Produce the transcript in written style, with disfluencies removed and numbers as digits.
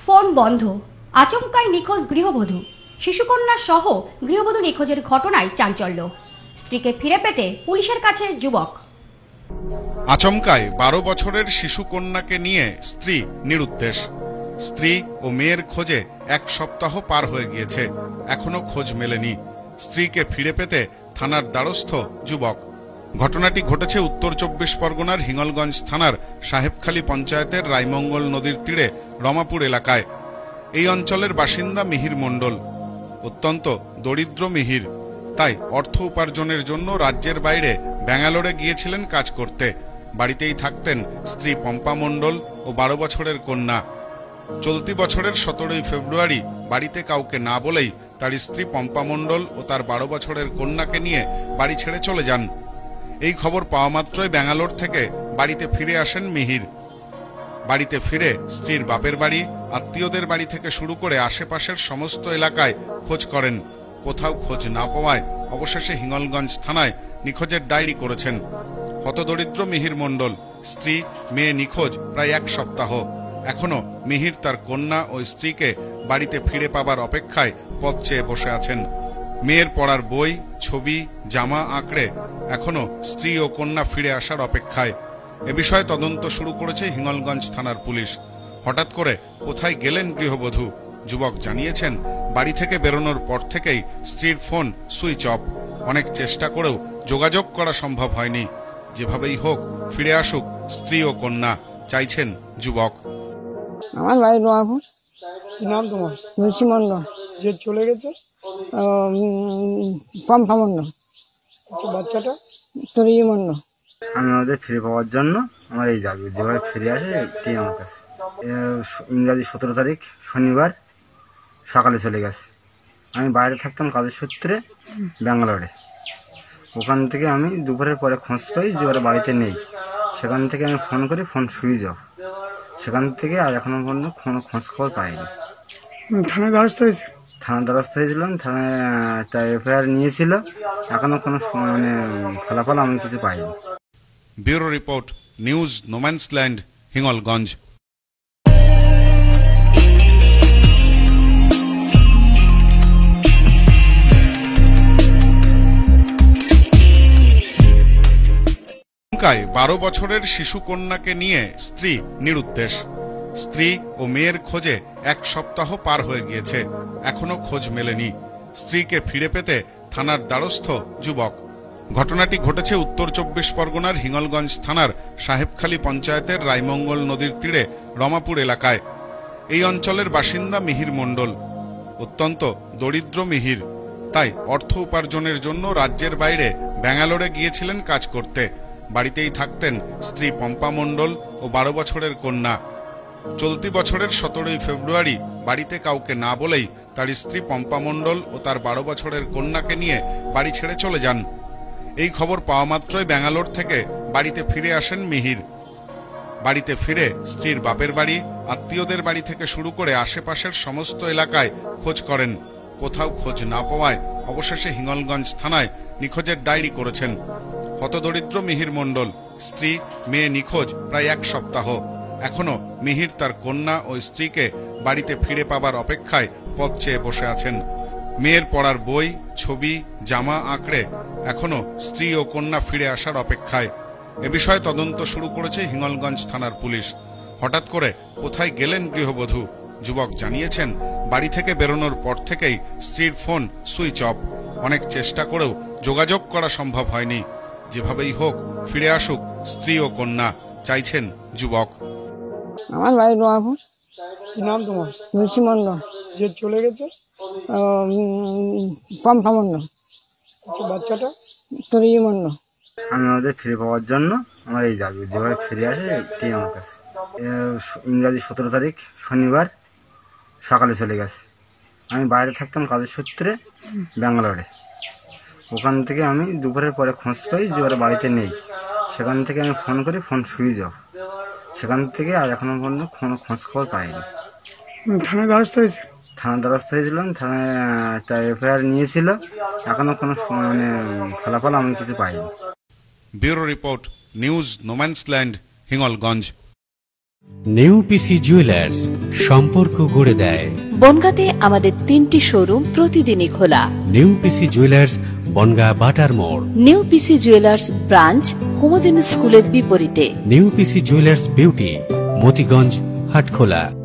Phone বন্ধ, আচমকাই নিখোঁজ গৃহবধূ। শিশুকন্যা সহ গৃহবধূ নিখোঁজের ঘটনায় চাঞ্চল্য। স্ত্রীকে ফিরে পেতে পুলিশের কাছে যুবক। আচমকায় 12 বছরের শিশুকন্যাকে নিয়ে স্ত্রী নিরুদ্দেশ। স্ত্রী ও মেয়ের খোঁজে 1 সপ্তাহ পার হয়ে গিয়েছে, এখনো খোঁজ মেলেনি। স্ত্রীকে ফিরে পেতে থানার দ্বারস্থ যুবক। ঘটনাটি ঘটেছে উত্তর 24 পরগনার হিঙ্গলগঞ্জ থানার সাহেবখালী পঞ্চায়েতের রায়মঙ্গল নদীর তীরে রমাপুর এলাকায়। এই অঞ্চলের বাসিন্দা মিহির মণ্ডল। অত্যন্ত দরিদ্র মিহির, তাই অর্থ উপার্জনের জন্য রাজ্যের বাইরে ব্যাঙ্গালোরে গিয়েছিলেন কাজ করতে। বাড়িতেই থাকতেন স্ত্রী পম্পা মণ্ডল ও 12 বছরের কন্যা। চলতি বছরের 17 ফেব্রুয়ারি বাড়িতে কাউকে না বলেই তার স্ত্রী পম্পা মণ্ডল ও তার 12 বছরের কন্যাকে নিয়ে বাড়ি ছেড়ে চলে যান। এই খবর পাওয়া মাত্রই ব্যাঙ্গালোর থেকে বাড়িতে ফিরে আসেন মিহির। বাড়িতে ফিরে স্ত্রীর বাপের বাড়ি, আত্মীয়দের বাড়ি থেকে শুরু করে আশেপাশের সমস্ত এলাকায় খোঁজ করেন। কোথাও খোঁজ না পাওয়ায় অবশেষে হিঙ্গলগঞ্জ থানায় নিখোঁজের ডায়েরি করেছেন হতদরিদ্র মিহির মণ্ডল। স্ত্রী মেয়ে নিখোঁজ প্রায় 1 সপ্তাহ। এখনো মিহির তার কন্যা ও স্ত্রীকে বাড়িতে ফিরে পাবার অপেক্ষায় পথ চেয়ে বসে আছেন। মেয়ের পড়ার বই, ছবি, জামা আঁকড়ে এখনো স্ত্রী ও কন্যা ফিরে আসার অপেক্ষায়। এ বিষয়ে তদন্ত শুরু করেছে হিঙ্গলগঞ্জ থানার পুলিশ। হঠাৎ করে কোথায় গেলেন গৃহবধূ? যুবক জানিয়েছেন, বাড়ি থেকে বেরোনোর পর থেকেই স্ত্রীর ফোন সুইচ অফ। অনেক চেষ্টা করেও যোগাযোগ করা সম্ভব হয়নি। যেভাবেই হোক ফিরে আসুক স্ত্রী ও কন্যা, চাইছেন যুবক। আমার বাড়ি রমাপুর। কি নাম তোমার? তুলসী মণ্ডল। যে চলে গেছে? পম্পা মণ্ডল। আচ্ছা, বাচ্চাটা? তুলসী মণ্ডল। আমি ওদের ফিরে পাওয়ার জন্য আমার এই দাবি, যেভাবে ফিরে আসে এটাই আমার কাছে। ইংরাজি 17 তারিখ শনিবার সকালে চলে গেছে। আমি বাইরে থাকতাম কাজের সূত্রে ব্যাঙ্গালোরে। ওখান থেকে আমি দুপুরের পরে খোঁজ পাই যে ওরা বাড়িতে নেই। সেখান থেকে আমি ফোন করি, ফোন সুইচ অফ। সেখান থেকে আর এখনো পর্যন্ত কোনো খোঁজ খবর পাইনি। থানায় দ্বারস্থ হয়েছে? থানার দ্বারস্থ হয়েছিলাম, থানায় একটা এফআইআর নিয়েছিল। এখনো কোনো ফলাফল আমি কিছু পাইনি। Bureau report, news no man's land, Hingalganj. আচমকায় 12 বছরের শিশুকন্যাকে নিয়ে স্ত্রী নিরুদ্দেশ। স্ত্রী ও মেয়ের খোঁজে 1 সপ্তাহ পার হয়ে গিয়েছে, এখনো খোঁজ মেলেনি। স্ত্রীকে ফিরে পেতে থানার দ্বারস্থ যুবক। ঘটনাটি ঘটেছে উত্তর 24 পরগনার হিঙ্গলগঞ্জ থানার সাহেবখালী পঞ্চায়েতের রায়মঙ্গল নদীর তীরে রমাপুর এলাকায়। এই অঞ্চলের বাসিন্দা মিহির মণ্ডল। অত্যন্ত দরিদ্র মিহির, তাই অর্থ উপার্জনের জন্য রাজ্যের বাইরে ব্যাঙ্গালোরে গিয়েছিলেন কাজ করতে। বাড়িতেই থাকতেন স্ত্রী পম্পা মণ্ডল ও 12 বছরের কন্যা। চলতি বছরের 17 ফেব্রুয়ারি বাড়িতে কাউকে না বলেই তার স্ত্রী পম্পা মণ্ডল ও তার 12 বছরের কন্যাকে নিয়ে বাড়ি ছেড়ে চলে যান। এই খবর পাওয়া মাত্রই ব্যাঙ্গালোর থেকে বাড়িতে ফিরে আসেন মিহির। বাড়িতে ফিরে স্ত্রীর বাপের বাড়ি, আত্মীয়দের বাড়ি থেকে শুরু করে আশেপাশের সমস্ত এলাকায় খোঁজ করেন। কোথাও খোঁজ না পাওয়ায় অবশেষে হিঙ্গলগঞ্জ থানায় নিখোঁজের ডায়েরি করেছেন হতদরিদ্র মিহির মণ্ডল। স্ত্রী মেয়ে নিখোঁজ প্রায় 1 সপ্তাহ। এখনো মিহির তার কন্যা ও স্ত্রীকে বাড়িতে ফিরে পাবার অপেক্ষায় পথ চেয়ে বসে আছেন। মেয়ের পড়ার বই, ছবি, জামা আঁকড়ে এখনো স্ত্রী ও কন্যা ফিরে আসার অপেক্ষায়। এ বিষয়ে তদন্ত শুরু করেছে হিঙ্গলগঞ্জ থানার পুলিশ। হঠাৎ করে কোথায় গেলেন গৃহবধূ? যুবক জানিয়েছেন, বাড়ি থেকে বেরোনোর পর থেকেই স্ত্রীর ফোন সুইচ অফ। অনেক চেষ্টা করেও যোগাযোগ করা সম্ভব হয়নি। যেভাবেই হোক ফিরে আসুক স্ত্রী ও কন্যা, চাইছেন যুবক। আমার বাড়ি রমাপুর। কি নাম তোমার? তুলসী মণ্ডল। যে চলে গেছে? পম্পা মণ্ডল। আচ্ছা, বাচ্চাটা? তুলসী মণ্ডল। আমি ওদের ফিরে পাওয়ার জন্য আমার এই দাবি, যেভাবে ফিরে আসে এটাই আমার কাছে। ইংরাজি 17 তারিখ শনিবার সকালে চলে গেছে। আমি বাইরে থাকতাম কাজের সূত্রে ব্যাঙ্গালোরে। ওখান থেকে আমি দুপুরের পরে খোঁজ পাই যে ওরা বাড়িতে নেই। সেখান থেকে আমি ফোন করি, ফোন সুইচ অফ। সেখান থেকে আর এখনো পর্যন্ত কোনো খোঁজ খবর পাইনি। থানায় দ্বারস্থ হয়েছে? থানার দ্বারস্থ হয়েছিলাম, থানায় একটা এফআইআর নিয়েছিল। এখনো কোনো ফলাফল আমি কিছু পাইনি। Bureau report, news no man's land, Hingalganj. New PC jewellers, সম্পর্ক গড়ে দেয়। বনগাঁতে আমাদের 3টি শোরুম প্রতিদিনই খোলা। New PC jewellers, Bongaon Batar মোড়। New PC jewellers branch Kumudini স্কুলের বিপরীতে। New PC jewellers beauty, Motiganj, Hatkhola.